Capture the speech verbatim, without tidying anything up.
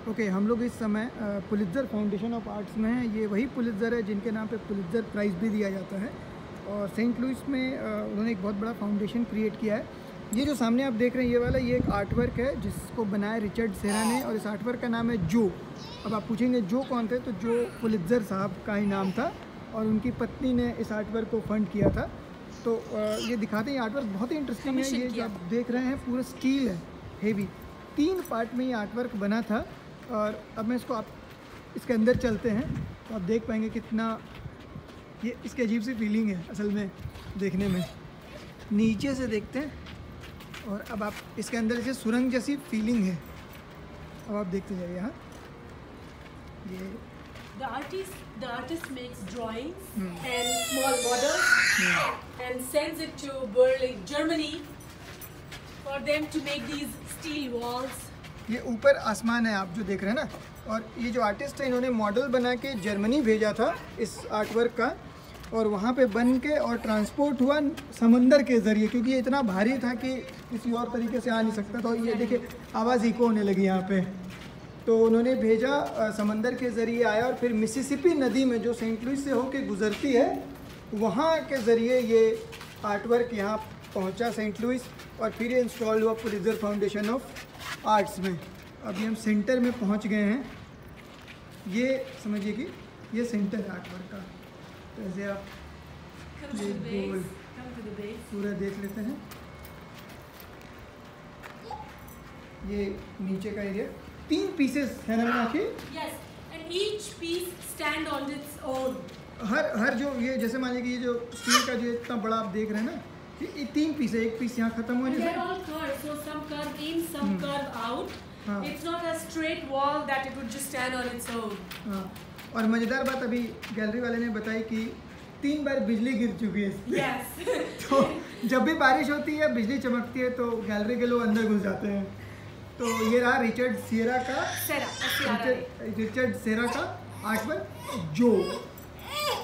Okay okay, हम लोग इस समय पुलित्ज़र फाउंडेशन ऑफ आर्ट्स में हैं। ये वही पुलित्ज़र है जिनके नाम पे पुलित्ज़र प्राइज़ भी दिया जाता है और सेंट लुइस में उन्होंने एक बहुत बड़ा फाउंडेशन क्रिएट किया है। ये जो सामने आप देख रहे हैं ये वाला ये एक आर्ट वर्क है जिसको बनाया रिचर्ड सेरा ने और इस आर्ट वर्क का नाम है जो। अब आप पूछेंगे जो कौन थे, तो जो पुलित्ज़र साहब का ही नाम था और उनकी पत्नी ने इस आर्ट वर्क को फंड किया था। तो ये दिखाते हैं, आर्ट वर्क बहुत ही इंटरेस्टिंग है। ये जो आप देख रहे हैं पूरा स्टील है, हेवी, तीन पार्ट में ये आर्ट वर्क बना था। और अब मैं इसको आप इसके अंदर चलते हैं तो आप देख पाएंगे कितना ये इसकी अजीब सी फीलिंग है असल में देखने में। नीचे से देखते हैं और अब आप इसके अंदर से सुरंग जैसी फीलिंग है। अब आप देखते जाइए। यहाँ ये The artist, the artist makes drawings hmm. and small models hmm. and sends it to Berlin, Germany, for them to make these steel walls. ये ऊपर आसमान है आप जो देख रहे हैं ना, और ये जो आर्टिस्ट है इन्होंने मॉडल बना के जर्मनी भेजा था इस आर्ट वर्क का, और वहाँ पे बन के और ट्रांसपोर्ट हुआ समंदर के ज़रिए, क्योंकि ये इतना भारी था कि किसी और तरीके से आ नहीं सकता था। ये देखिए आवाज़ इको होने लगी यहाँ पे। तो उन्होंने भेजा, समंदर के ज़रिए आया और फिर मिसिसिपी नदी में जो सेंट लुइस से होके गुज़रती है वहाँ के ज़रिए ये आर्ट वर्क यहाँ पहुँचा सेंट लुइस, और फिर ये इंस्टॉल हुआ पुलित्ज़र फाउंडेशन ऑफ आर्ट्स में। अभी हम सेंटर में पहुँच गए हैं। ये समझिए कि ये सेंटर है आर्ट वर्क का। तो ऐसे आप ये गोल पूरा देख लेते हैं। ये नीचे का एरिया तीन पीसेस है ना बना के। Yes, and each piece stand on its own. हर हर जो ये जैसे मान लीजिए कि ये जो स्टील का जो इतना बड़ा आप देख रहे हैं ना, ये तीन पीस है। एक पीस यहाँ खत्म हो जाए। They're all curved, so some curve in, some curve out. हाँ. It's not a straight wall that it would just stand on its own. हाँ. और मज़ेदार बात अभी गैलरी वाले ने बताई कि तीन बार बिजली गिर चुकी है इसमें। Yes. तो जब भी बारिश होती है बिजली चमकती है तो गैलरी के लोग अंदर घुस जाते हैं। तो ये रहा रिचर्ड सेरा का सेरा, रिचर्ड, रिचर्ड सेरा का आर्ट वर्क जो।